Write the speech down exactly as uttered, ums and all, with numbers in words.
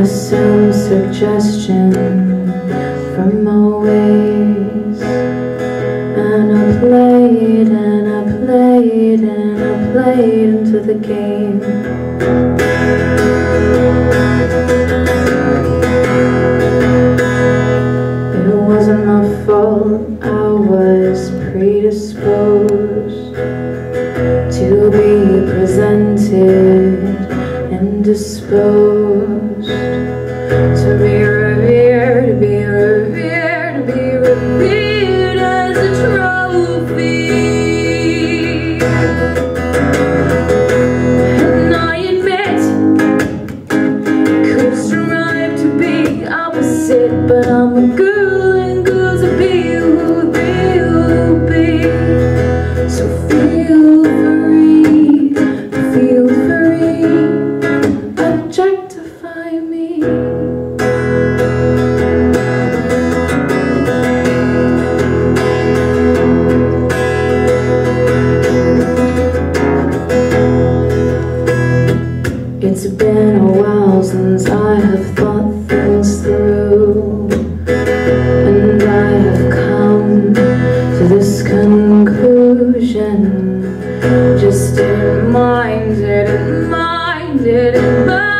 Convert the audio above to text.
assume suggestion from my ways, and I played and I played and I played into the game. It wasn't my fault, I was predisposed to be presented and disposed, to be revered, to be revered, to be revered as a trophy. And I admit, could strive to be opposite, but I'm a girl and girls will be who they will be. So feel free, feel free, objectify me. It's been a while since I have thought things through, and I have come to this conclusion. Just didn't mind, didn't mind, didn't mind.